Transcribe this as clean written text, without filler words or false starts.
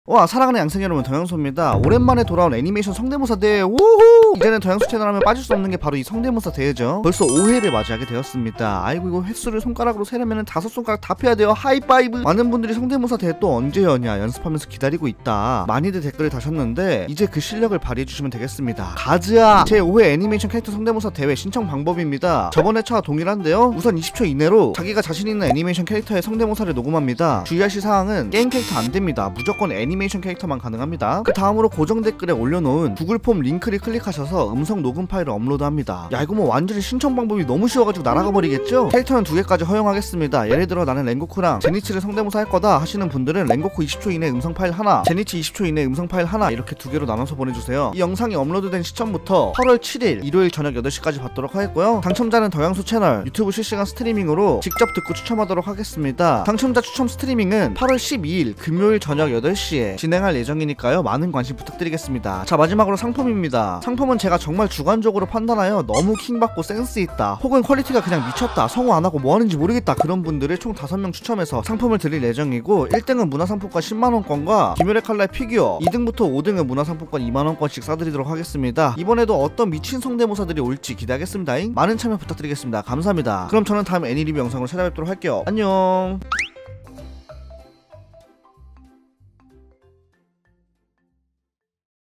와, 사랑하는 양생 여러분, 더양소입니다. 오랜만에 돌아온 애니메이션 성대모사 대회. 우후! 이제는 더양소 채널 하면 빠질 수 없는 게 바로 이 성대모사 대회죠. 벌써 5회를 맞이하게 되었습니다. 아이고, 이거 횟수를 손가락으로 세려면 5손가락 다 펴야 돼요. 하이파이브. 많은 분들이 성대모사 대회 또 언제 여냐 연습하면서 기다리고 있다, 많이들 댓글을 다셨는데 이제 그 실력을 발휘해주시면 되겠습니다. 가즈아 제5회 애니메이션 캐릭터 성대모사 대회 신청 방법입니다. 저번 회차와 동일한데요, 우선 20초 이내로 자기가 자신 있는 애니메이션 캐릭터의 성대모사를 녹음합니다. 주의하실 사항은 게임 캐릭터 안됩니다. 무조건 애니메이션 캐릭터만 가능합니다. 그 다음으로 고정 댓글에 올려놓은 구글 폼 링크를 클릭하셔서 음성 녹음 파일을 업로드합니다. 야, 이거 뭐 완전히 신청 방법이 너무 쉬워가지고 날아가 버리겠죠? 캐릭터는 2개까지 허용하겠습니다. 예를 들어 나는 랭고쿠랑 제니치를 성대모사 할 거다 하시는 분들은 랭고쿠 20초 이내 음성 파일 하나, 제니치 20초 이내 음성 파일 하나, 이렇게 2개로 나눠서 보내주세요. 이 영상이 업로드된 시점부터 8월 7일 일요일 저녁 8시까지 받도록 하겠고요. 당첨자는 더양소 채널 유튜브 실시간 스트리밍으로 직접 듣고 추첨하도록 하겠습니다. 당첨자 추첨 스트리밍은 8월 12일 금요일 저녁 8시에 진행할 예정이니까요, 많은 관심 부탁드리겠습니다. 자, 마지막으로 상품입니다. 상품은 제가 정말 주관적으로 판단하여 너무 킹받고 센스있다, 혹은 퀄리티가 그냥 미쳤다, 성우 안하고 뭐하는지 모르겠다, 그런 분들을 총 5명 추첨해서 상품을 드릴 예정이고, 1등은 문화상품권 10만원권과 김열의 칼날 피규어, 2등부터 5등은 문화상품권 2만원권씩 싸드리도록 하겠습니다. 이번에도 어떤 미친 성대모사들이 올지 기대하겠습니다. 많은 참여 부탁드리겠습니다. 감사합니다. 그럼 저는 다음 애니리뷰 영상으로 찾아뵙도록 할게요. 안녕.